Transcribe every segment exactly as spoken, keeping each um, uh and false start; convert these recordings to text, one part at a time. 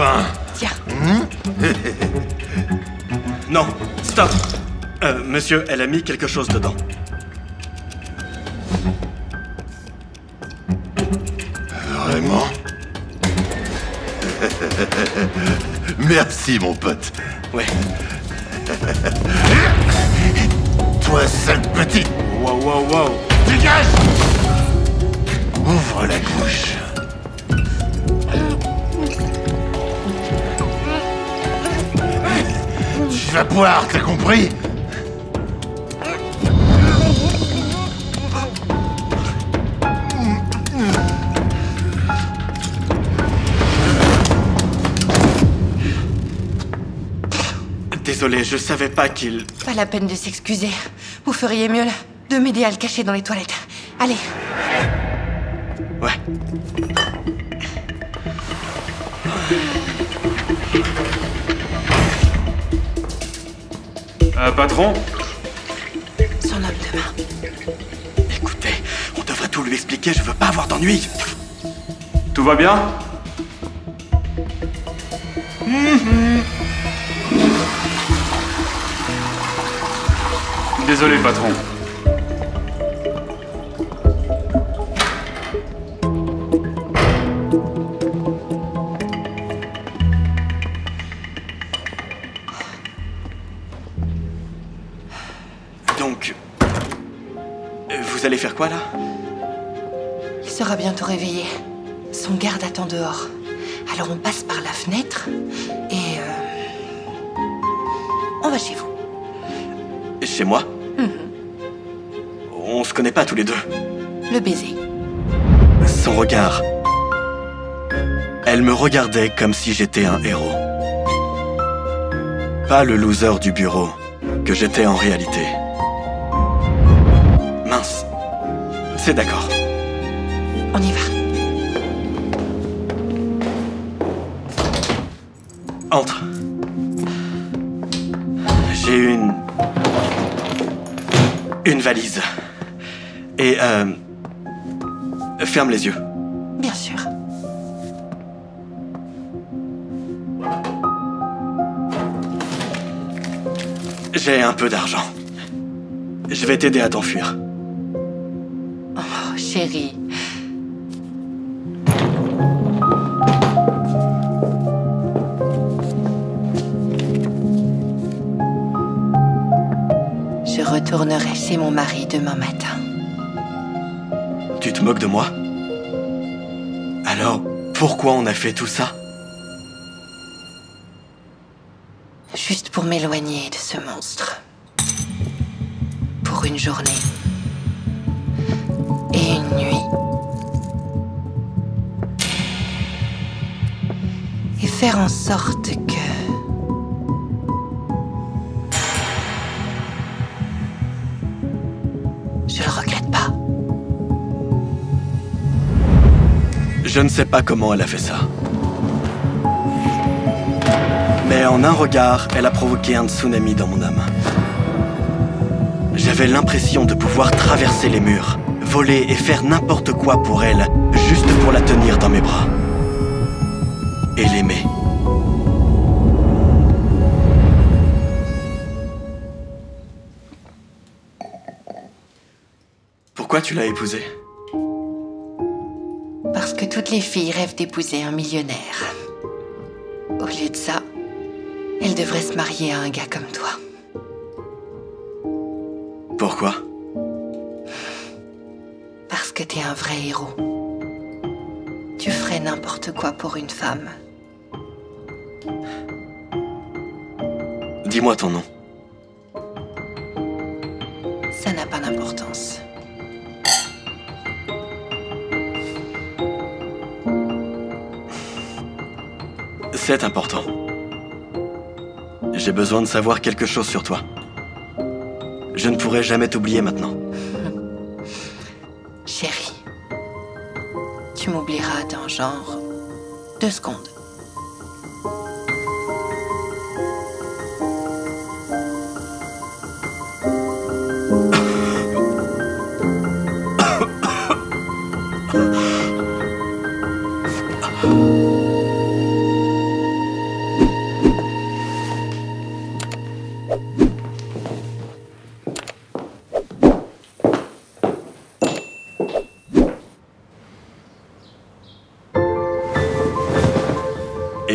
enfin. Tiens. Non, stop. Euh, monsieur, elle a mis quelque chose dedans. Vraiment? Merci, mon pote. Ouais. Toi, sale petit. Wow, wow, wow. Dégage! Ouvre la bouche. Tu vas boire, t'as compris? Désolé, je savais pas qu'il... Pas la peine de s'excuser. Vous feriez mieux de m'aider à le cacher dans les toilettes. Allez. Ouais. Euh, patron? Son homme de main. Écoutez, on devrait tout lui expliquer, je veux pas avoir d'ennui. Tout va bien? Désolé, patron. Donc... Vous allez faire quoi, là? Il sera bientôt réveillé. Son garde attend dehors. Alors on passe par la fenêtre et... Euh... On va chez vous. Chez moi? Mm-hmm. On se connaît pas tous les deux. Le baiser. Son regard. Elle me regardait comme si j'étais un héros. Pas le loser du bureau que j'étais en réalité. Mince. C'est d'accord. On y va. Entre. J'ai une... Une valise. Et, euh... ferme les yeux. Bien sûr. J'ai un peu d'argent. Je vais t'aider à t'enfuir. Oh, chérie. Je retournerai chez mon mari demain matin. Tu te moques de moi? Alors, pourquoi on a fait tout ça? Juste pour m'éloigner de ce monstre. Pour une journée. Et une nuit. Et faire en sorte que... je le regrette pas. Je ne sais pas comment elle a fait ça. Mais en un regard, elle a provoqué un tsunami dans mon âme. J'avais l'impression de pouvoir traverser les murs, voler et faire n'importe quoi pour elle, juste pour la tenir dans mes bras. Et l'aimer. Pourquoi tu l'as épousée? Parce que toutes les filles rêvent d'épouser un millionnaire. Au lieu de ça, elles devraient se marier à un gars comme toi. Pourquoi? Parce que t'es un vrai héros. Tu ferais n'importe quoi pour une femme. Dis-moi ton nom. Ça n'a pas d'importance. C'est important. J'ai besoin de savoir quelque chose sur toi. Je ne pourrai jamais t'oublier maintenant. Chérie, tu m'oublieras dans genre deux secondes.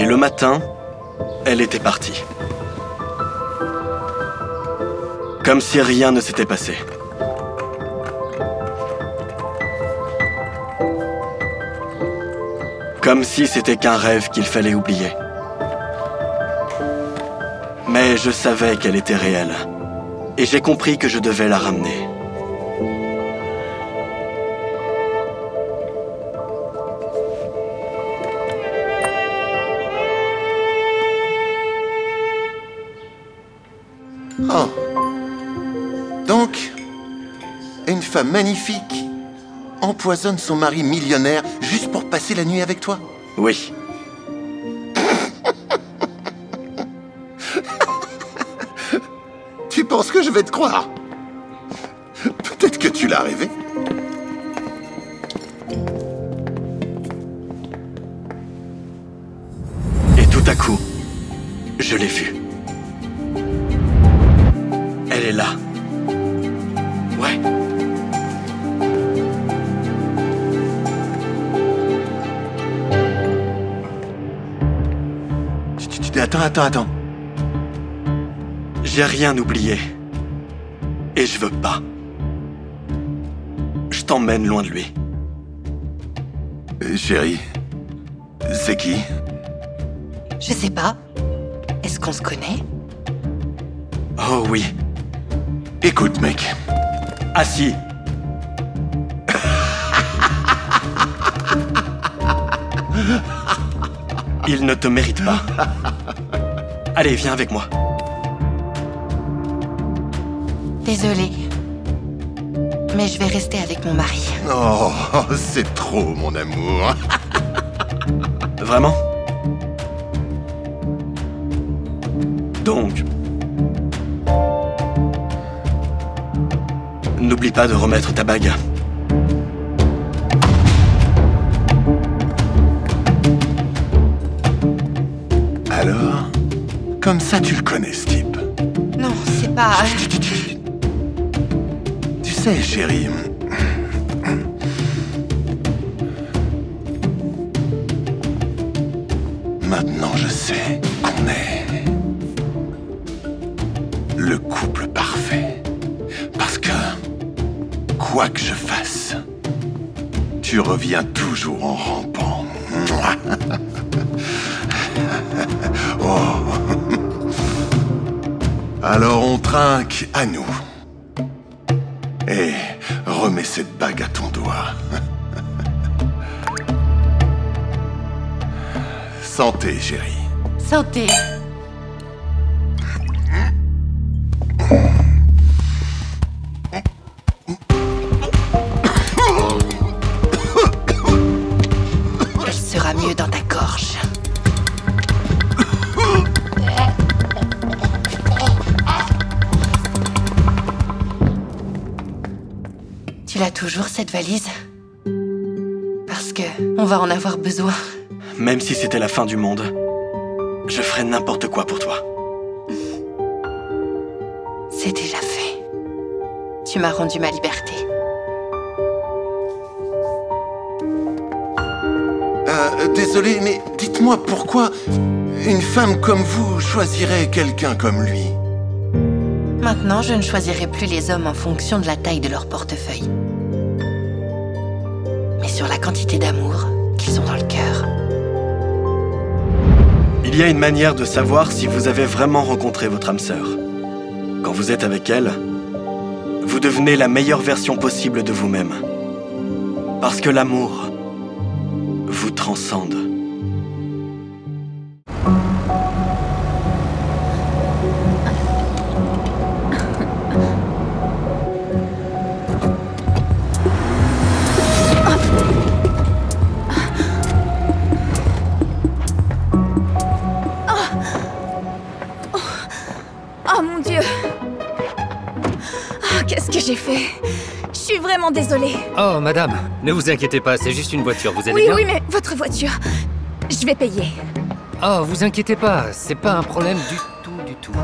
Et le matin, elle était partie. Comme si rien ne s'était passé. Comme si c'était qu'un rêve qu'il fallait oublier. Mais je savais qu'elle était réelle. Et j'ai compris que je devais la ramener. Oh. Donc, une femme magnifique empoisonne son mari millionnaire juste pour passer la nuit avec toi? Oui. Tu penses que je vais te croire? Peut-être que tu l'as rêvé. Et tout à coup, je l'ai vue. Elle est là. Ouais. Tu, tu, tu- attends, attends, attends. J'ai rien oublié. Et je veux pas. Je t'emmène loin de lui. Euh, chérie, c'est qui? Je sais pas. Est-ce qu'on se connaît? Oh oui. Écoute, mec. Assis. Il ne te mérite pas. Allez, viens avec moi. Désolée. Mais je vais rester avec mon mari. Oh, c'est trop, mon amour. Vraiment? Donc... N'oublie pas de remettre ta bague. Alors, comme ça tu le connais, ce type. Non, c'est pas... Tu, tu, tu- tu sais, chérie... Maintenant, je sais qu'on est le couple parfait. Parce que, quoi que je fasse, tu reviens toujours en rampant. Oh. Alors on trinque à nous. Et remets cette bague à ton doigt. Santé, chérie. Santé. Elle sera mieux dans ta gorge. Tu l'as toujours, cette valise? Parce que on va en avoir besoin. Même si c'était la fin du monde, je ferais n'importe quoi pour toi. C'est déjà fait. Tu m'as rendu ma liberté. Euh, désolé, mais dites-moi pourquoi une femme comme vous choisirait quelqu'un comme lui? Maintenant, je ne choisirai plus les hommes en fonction de la taille de leur portefeuille. Mais sur la quantité d'amour qu'ils ont dans le cœur. Il y a une manière de savoir si vous avez vraiment rencontré votre âme sœur. Quand vous êtes avec elle, vous devenez la meilleure version possible de vous-même. Parce que l'amour vous transcende. Oh mon Dieu! Ah, qu'est-ce que j'ai fait? Je suis vraiment désolée. Oh, madame, ne vous inquiétez pas, c'est juste une voiture, vous allez Oui, bien? oui, mais votre voiture, je vais payer. Oh, vous inquiétez pas, c'est pas un problème du tout, du tout.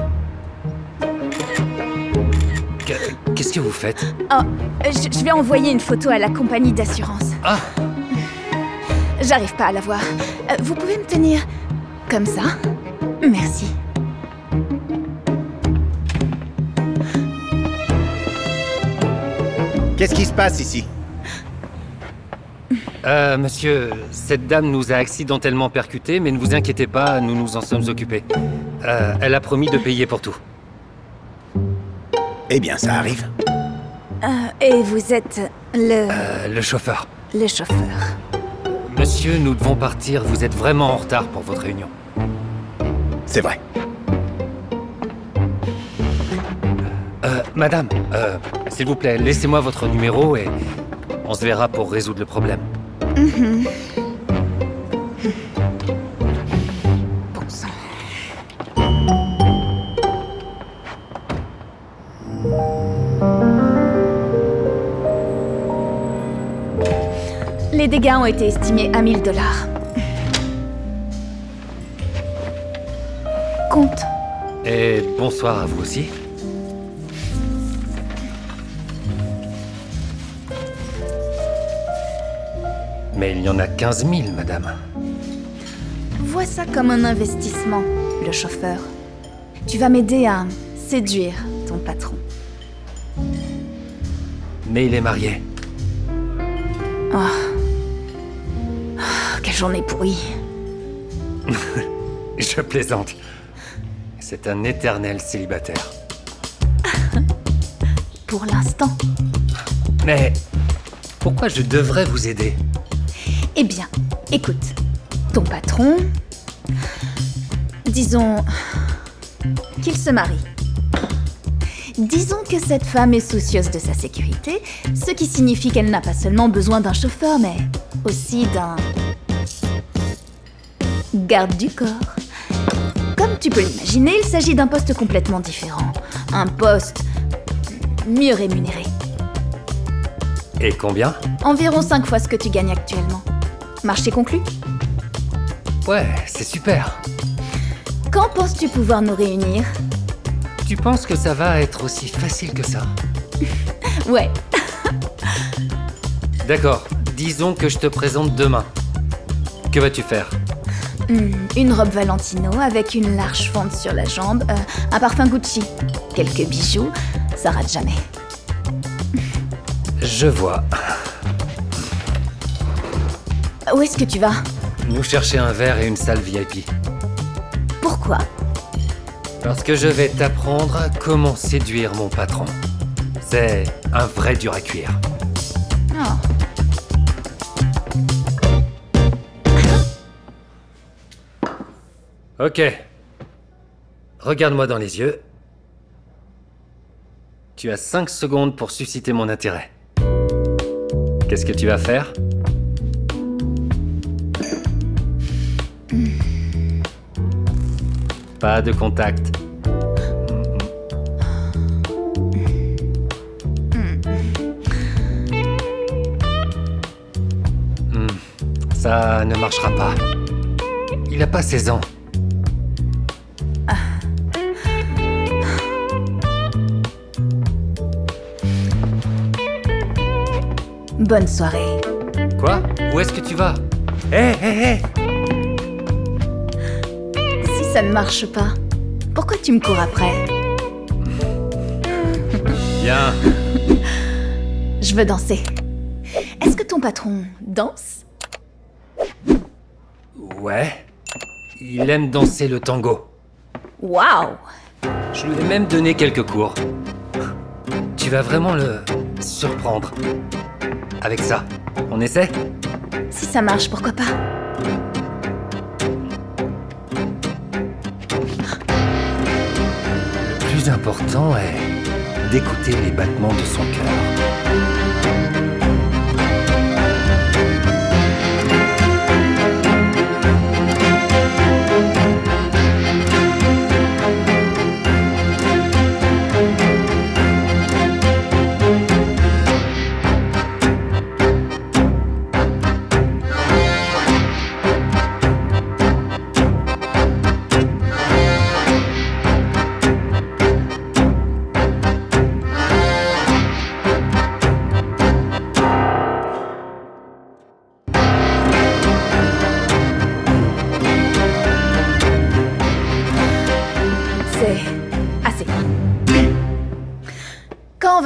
Que- Qu'est-ce que vous faites? Oh, je, je vais envoyer une photo à la compagnie d'assurance. Ah, J'arrive pas à la voir. Euh, Vous pouvez me tenir Comme ça. Merci. Qu'est-ce qui se passe ici? Euh, monsieur, cette dame nous a accidentellement percutés, mais ne vous inquiétez pas, nous nous en sommes occupés. Euh, elle a promis de payer pour tout. Eh bien, ça arrive. Euh, et vous êtes le... Euh, le chauffeur. le chauffeur. Monsieur, nous devons partir, vous êtes vraiment en retard pour votre réunion. C'est vrai. Euh, madame, euh, s'il vous plaît, laissez-moi votre numéro et on se verra pour résoudre le problème. Mm-hmm. Bon sang. Les dégâts ont été estimés à mille dollars. Compte. Et bonsoir à vous aussi. Mais il y en a quinze mille, madame. Vois ça comme un investissement, le chauffeur. Tu vas m'aider à séduire ton patron. Mais il est marié. Oh. Oh, quelle journée pourrie. Je plaisante. C'est un éternel célibataire. Pour l'instant. Mais pourquoi je devrais vous aider? Eh bien, écoute. Ton patron... Disons... qu'il se marie. Disons que cette femme est soucieuse de sa sécurité, ce qui signifie qu'elle n'a pas seulement besoin d'un chauffeur, mais aussi d'un... garde du corps. Comme tu peux l'imaginer, il s'agit d'un poste complètement différent. Un poste... mieux rémunéré. Et combien? Environ cinq fois ce que tu gagnes actuellement. Marché conclu? Ouais, c'est super. Quand penses-tu pouvoir nous réunir? Tu penses que ça va être aussi facile que ça? Ouais. D'accord, disons que je te présente demain. Que vas-tu faire? Hmm, une robe Valentino avec une large fente sur la jambe, euh, un parfum Gucci, quelques bijoux, ça rate jamais. Je vois. Où est-ce que tu vas? Nous chercher un verre et une salle V I P. Pourquoi? Parce que je vais t'apprendre comment séduire mon patron. C'est un vrai dur à cuire. Oh. Ok. Regarde-moi dans les yeux. Tu as cinq secondes pour susciter mon intérêt. Qu'est-ce que tu vas faire? Pas de contact. Hmm, ça ne marchera pas. Il a pas seize ans. Bonne soirée. Quoi? Où est-ce que tu vas? Hé, hé, hé! Si ça ne marche pas, pourquoi tu me cours après? Viens. Je veux danser. Est-ce que ton patron danse? Ouais. Il aime danser le tango. Waouh! Je lui ai même donné quelques cours. Tu vas vraiment le surprendre. Avec ça, on essaie? Si ça marche, pourquoi pas? Le plus important est d'écouter les battements de son cœur.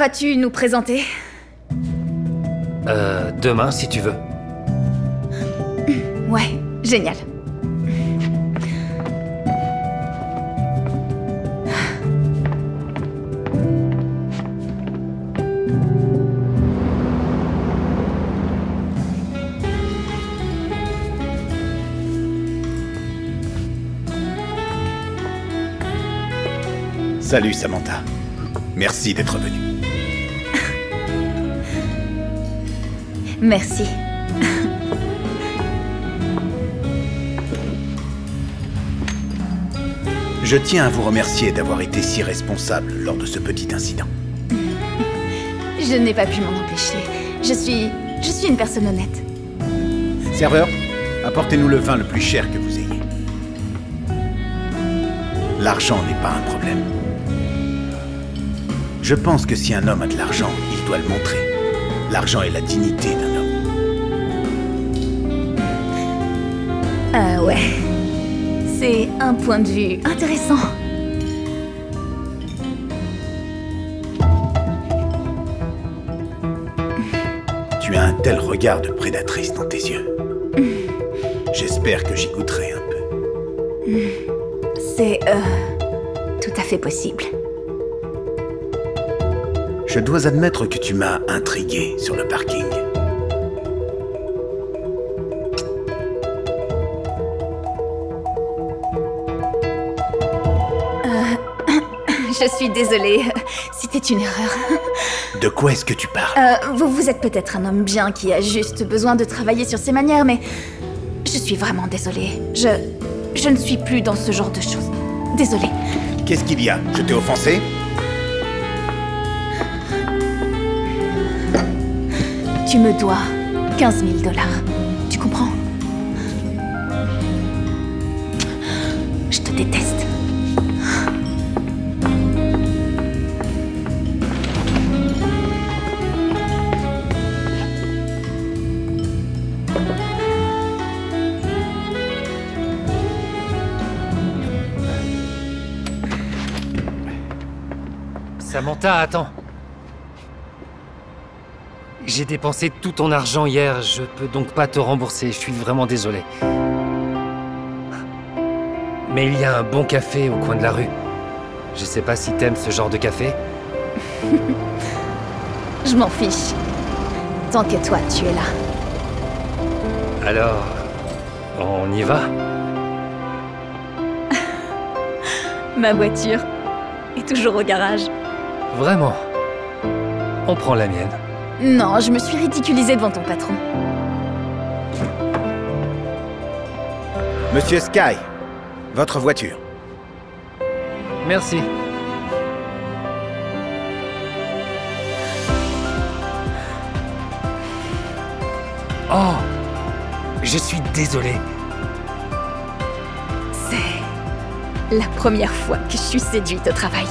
vas-tu nous présenter? Euh, demain, si tu veux. Ouais, génial. Salut Samantha. Merci d'être venue. Merci. Je tiens à vous remercier d'avoir été si responsable lors de ce petit incident. Je n'ai pas pu m'en empêcher. Je suis... je suis une personne honnête. Serveur, apportez-nous le vin le plus cher que vous ayez. L'argent n'est pas un problème. Je pense que si un homme a de l'argent, il doit le montrer. L'argent est la dignité d'un homme. Ah ouais. C'est un point de vue intéressant. Tu as un tel regard de prédatrice dans tes yeux. J'espère que j'y goûterai un peu. C'est, euh... tout à fait possible. Je dois admettre que tu m'as intrigué sur le parking. Euh... Je suis désolée. C'était une erreur. De quoi est-ce que tu parles? Euh, vous, vous êtes peut-être un homme bien qui a juste besoin de travailler sur ses manières, mais... Je suis vraiment désolée. Je... Je ne suis plus dans ce genre de choses. Désolée. Qu'est-ce qu'il y a? Je t'ai offensé? Tu me dois quinze mille dollars. Tu comprends? Je te déteste. Samantha, attends. J'ai dépensé tout ton argent hier, je peux donc pas te rembourser, je suis vraiment désolé. Mais il y a un bon café au coin de la rue. Je sais pas si t'aimes ce genre de café. Je m'en fiche. Tant que toi, tu es là. Alors, on y va? Ma voiture est toujours au garage. Vraiment? On prend la mienne. Non, je me suis ridiculisée devant ton patron. Monsieur Sky, votre voiture. Merci. Oh! Je suis désolé. C'est la première fois que je suis séduite au travail.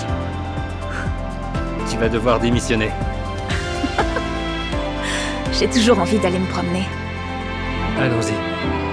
Tu vas devoir démissionner. J'ai toujours envie d'aller me promener. Allons-y.